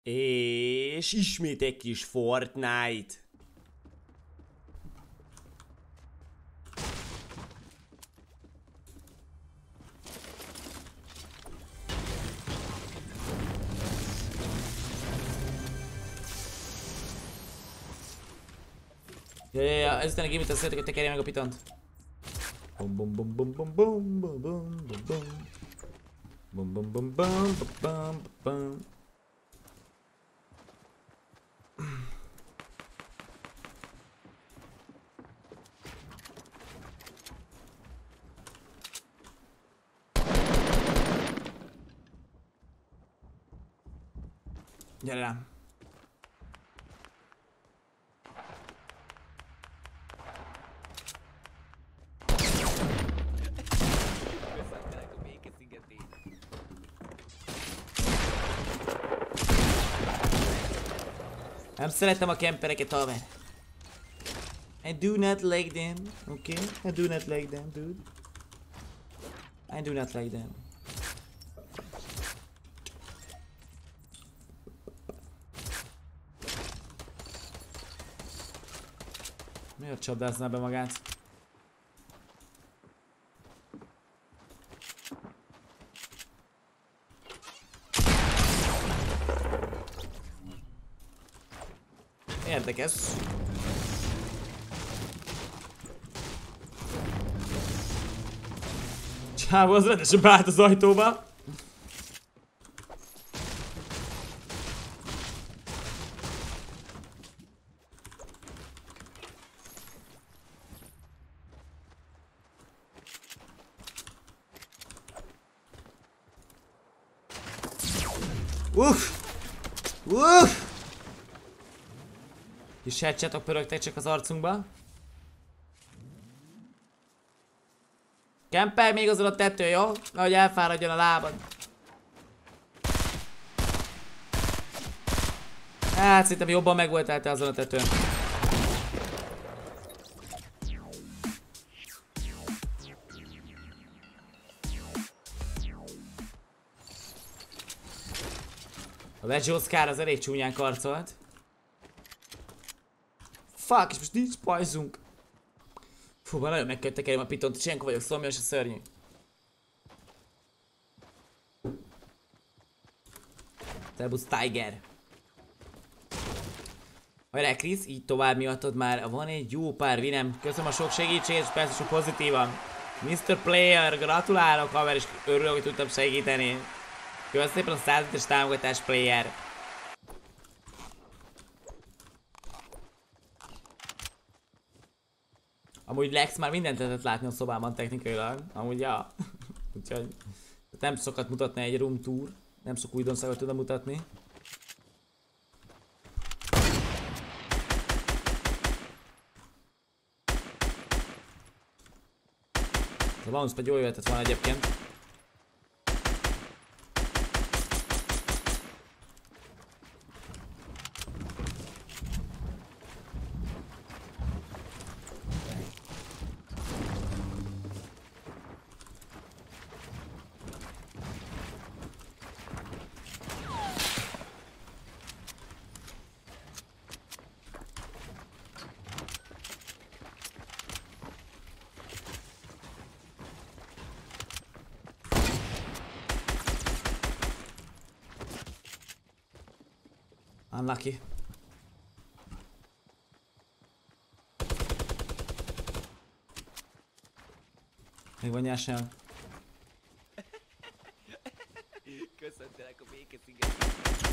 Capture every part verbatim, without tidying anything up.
És ismét egy kis Fortnite. Ja, ja, ja, ezután a gimit azt szeretek, hogy tekerje meg a pitont. Bum bum bum bum bum bum bum bum bum bum. Bum bum bum bum bum bum. Gyere rám. Nem szeretem a kempereket, haver. I do not like them, okay? I do not like them, dude. I do not like them. Miért csapdázná be magát? Érdekes. Csávó az rendesen beállt az ajtóba. Uff! Uff! Kis headshot-ok pörögtek csak az arcunkba. Kemper még azon a tető, jó? Nehogy elfáradjon a lábad. Hát szerintem jobban megvoltál te azon a tetőn. A Veggie Oscar az elég csúnyán karcolt. Fuck, és most nincs pajzunk. Fú, már nagyon meg kell tekerjem a pitont, és ilyenkor vagyok szomjas és szörnyű. Szerbusz Tiger. Hajrá Krisz, így tovább miattad már van egy jó pár vinem. Köszönöm a sok segítséget, és persze sok pozitívan. miszter Player, gratulálok haver, és örülök, hogy tudtam segíteni. Köszönöm szépen a százados támogatás, Player. Amúgy Lex már mindent lehetett látni a szobában technikailag, amúgy ja. Úgyhogy nem szokott mutatni egy room tour, nem sok újdonságot tudom mutatni. A bounce-pad jól jöhetett volna egyébként. Unlucky. Még van nyersen. Köszöntelek a békesziget.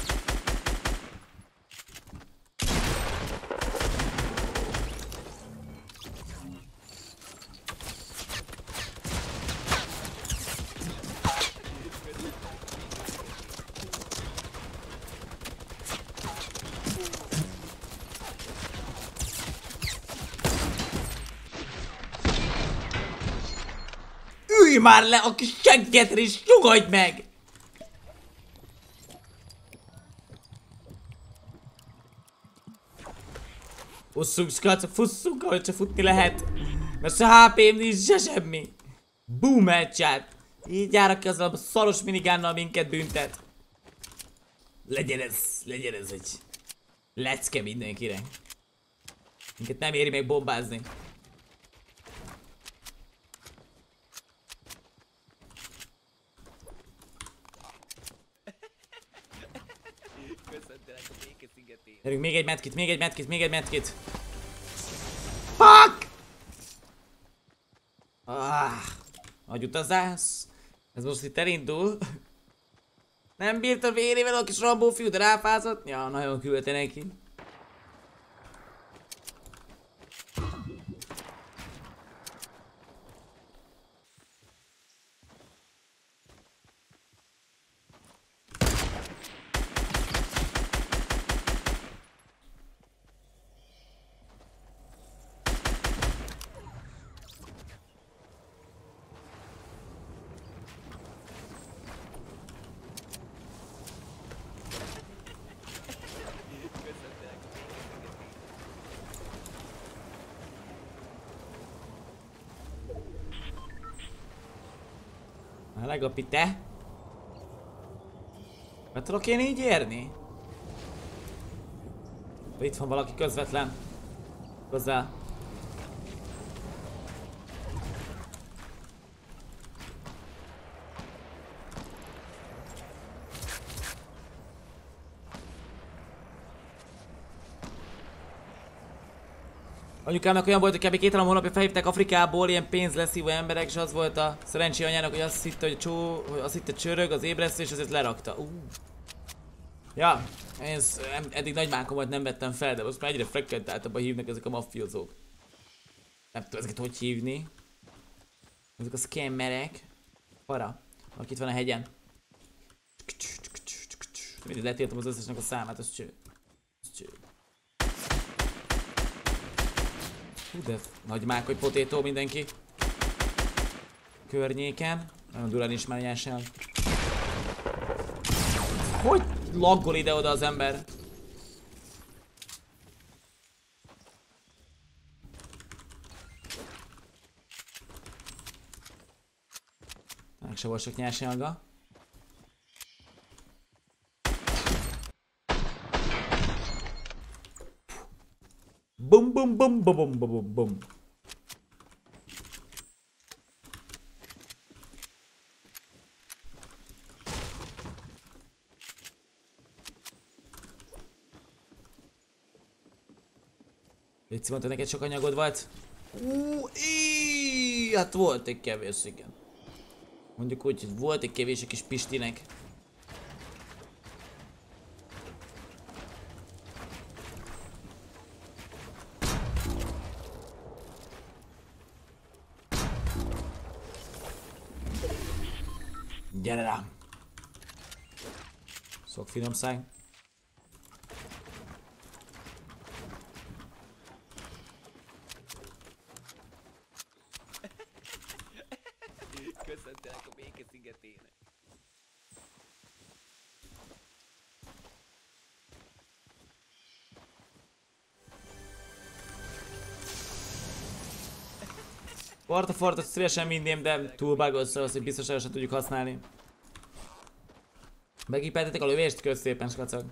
Ülj már le a kis seggedre és nyugodj meg! Fusszunk, srácok, fusszunk, ahogy csak futni lehet. Mert se há pém nincs, se semmi. Boom headshot. Így jár, aki azzal a szaros minigánnal minket büntet. Legyen ez, legyen ez egy lecke mindenkinek. Minket nem éri meg bombázni. Köszöntelek a béke szigetén. Gyerünk, még egy medkit, még egy medkit, még egy medkit. Fuck! Ah, agyutazás. Ez most itt elindul. Nem bírta vérével a kis Rambó fiú, de ráfázott. Ja, nagyon küldte neki. Na legapi te? Meg tudok én így érni? Itt van valaki közvetlen. Hozzá. Anyukámnak olyan volt, hogy kb. két-három hónapja felhívták Afrikából ilyen pénzleszívó emberek, és az volt a szerencsé anyának, hogy azt hitte, hogy, csó, hogy azt hitte csörög az ébresztő, és azért lerakta. Uh. Ja, én eddig nagymákom volt, nem vettem fel, de most már egyre frekventáltabban hívnak ezek a maffiózók. Nem tudom ezeket hogy hívni. Ezek a scammerek. Para, aki itt van a hegyen. Mindig letéltem az összesnek a számát, az cső. Az cső. Hú, de nagy mákoly potétó mindenki. Környéken. Nagyon durán is már nyersen. Hogy laggol ide-oda az ember? Meg se volt sok nyerselga. Bum bum bum bum bum bum bum. Léci, mondta, neked sok anyagod volt? Ú, íj, hát volt egy kevés, igen. Mondjuk úgy, hogy volt egy kevés a kis Pistinek. Gyere rám! Szok finom száj. Köszöntelek a béke szigetén. Forta forta szívesen mindém, de túl bugolsz az, hogy biztosan tudjuk használni. Megipeltetek a lövést? Kösz szépen, skacok.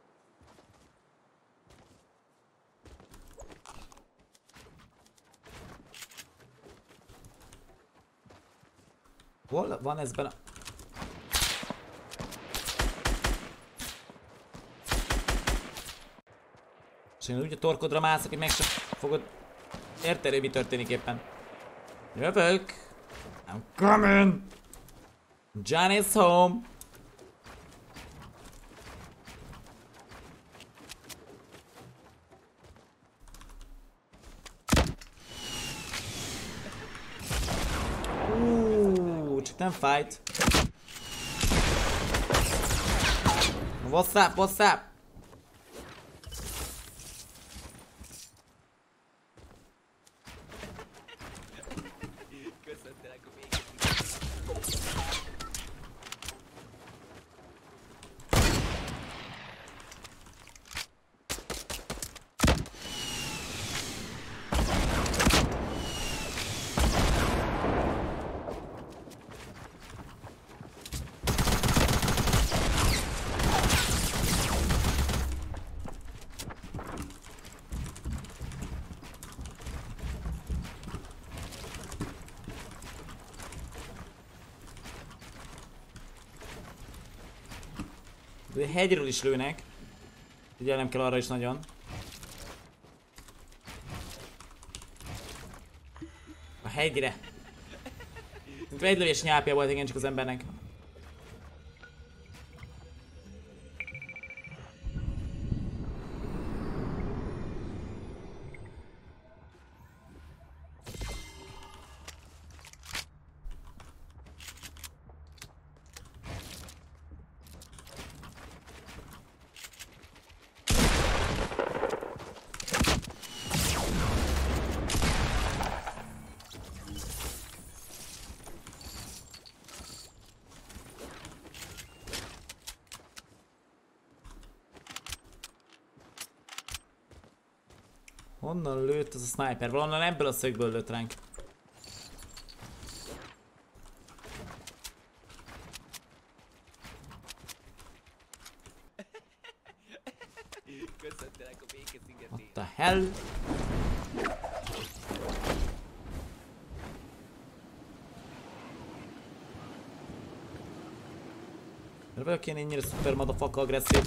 Hol van ezben a... És én úgy a torkodra mászok, hogy meg sem fogod érteni, mi történik éppen. Jövök! I'm coming! Johnny's home! Uuuuh, csak nem fight. What's up, what's up? Köszöntelek a béke szigetén. De hegyről is lőnek. Figyelnem kell arra is nagyon. A hegyre. Egy lövés nyápja volt igen csak az embernek. Honnan lőtt az a sniper? Valonnan ebből a szögből lőtt ránk. Köszöntelek a békeszigetén. What the hell? Miért vagyok én ennyire szuper motherfucker agresszív?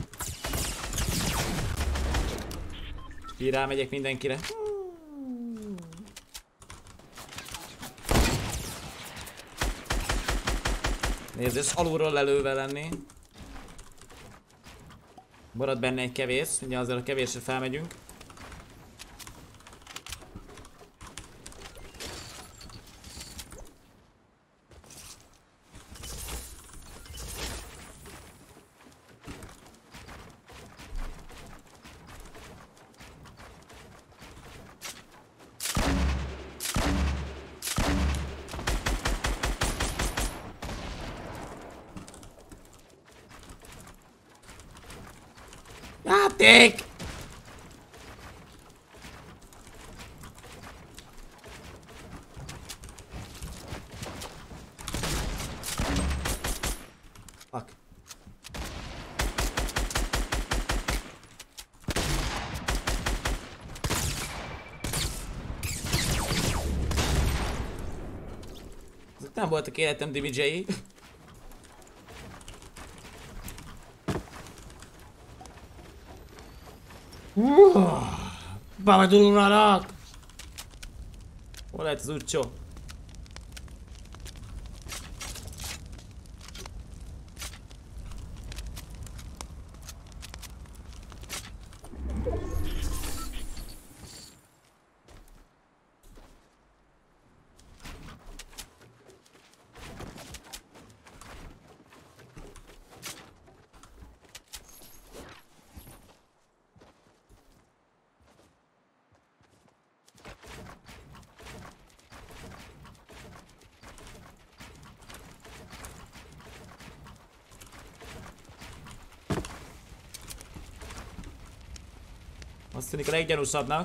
Így rámegyek mindenkire. Nézd, ez alulról lelőve lenni. Marad benne egy kevés, ugye azért a kevésre felmegyünk. Játék! Fuck. Ezek nem voltak életem dimidzsei. Babadulranak! Hol lehet az útcsó? Azt tűnik a leggyanúsabbnak.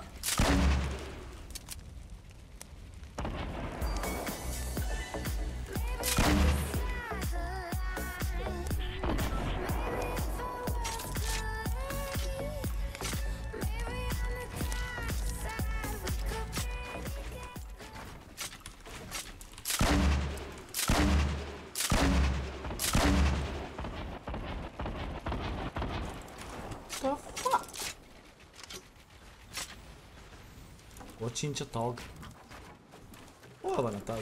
Ott sincs a tag. Hol van a tag?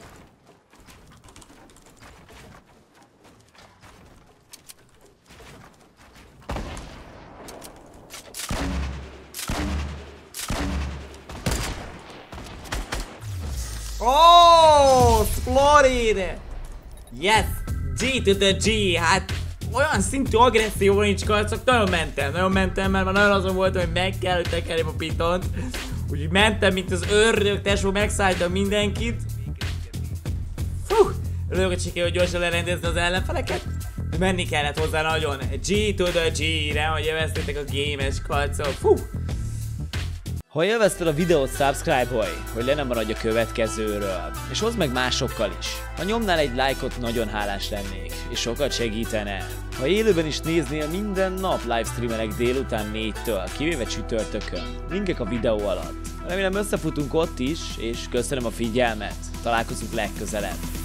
Oh, Florida! Yes! G to the G! Hát olyan szintű agresszió nincs karcok, nagyon mentem, nagyon mentem, mert már nagyon azon voltam, hogy meg kell tekerjem a pitont. Úgyhogy mentem, mint az ördög, tesó, megszálltam mindenkit. Fú! Örülök, hogy sikerült gyorsan lerendezni az ellenfeleket. Menni kellett hozzá nagyon. G to the G-re, hogy élveztétek a gémes karcok. Fú! Ha élvezted a videót, subscribe-olj, hogy le nem maradj a következőről. És hozd meg másokkal is. Ha nyomnál egy lájkot, nagyon hálás lennék, és sokat segítene. Ha élőben is néznél, minden nap livestreamelek délután négytől, kivéve csütörtökön. Linkek a videó alatt. Remélem összefutunk ott is, és köszönöm a figyelmet. Találkozunk legközelebb.